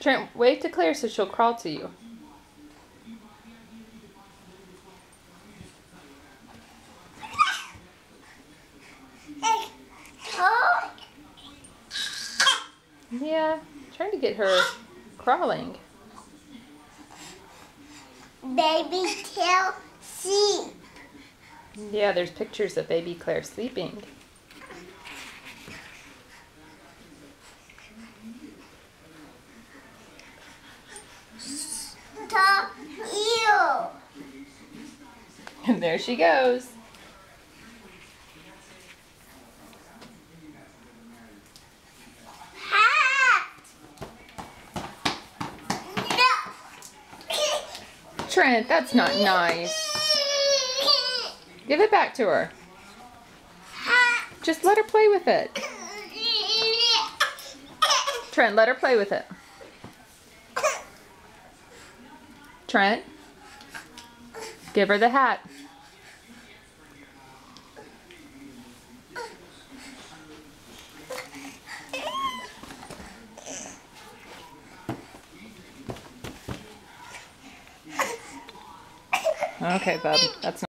Trent, wave to Claire so she'll crawl to you. Yeah, trying to get her crawling. Baby Claire sleep. Yeah, there's pictures of baby Claire sleeping. Stop you. And there she goes. Trent, that's not nice. Give it back to her. Just let her play with it. Trent, let her play with it. Trent, give her the hat. Okay, bub, that's not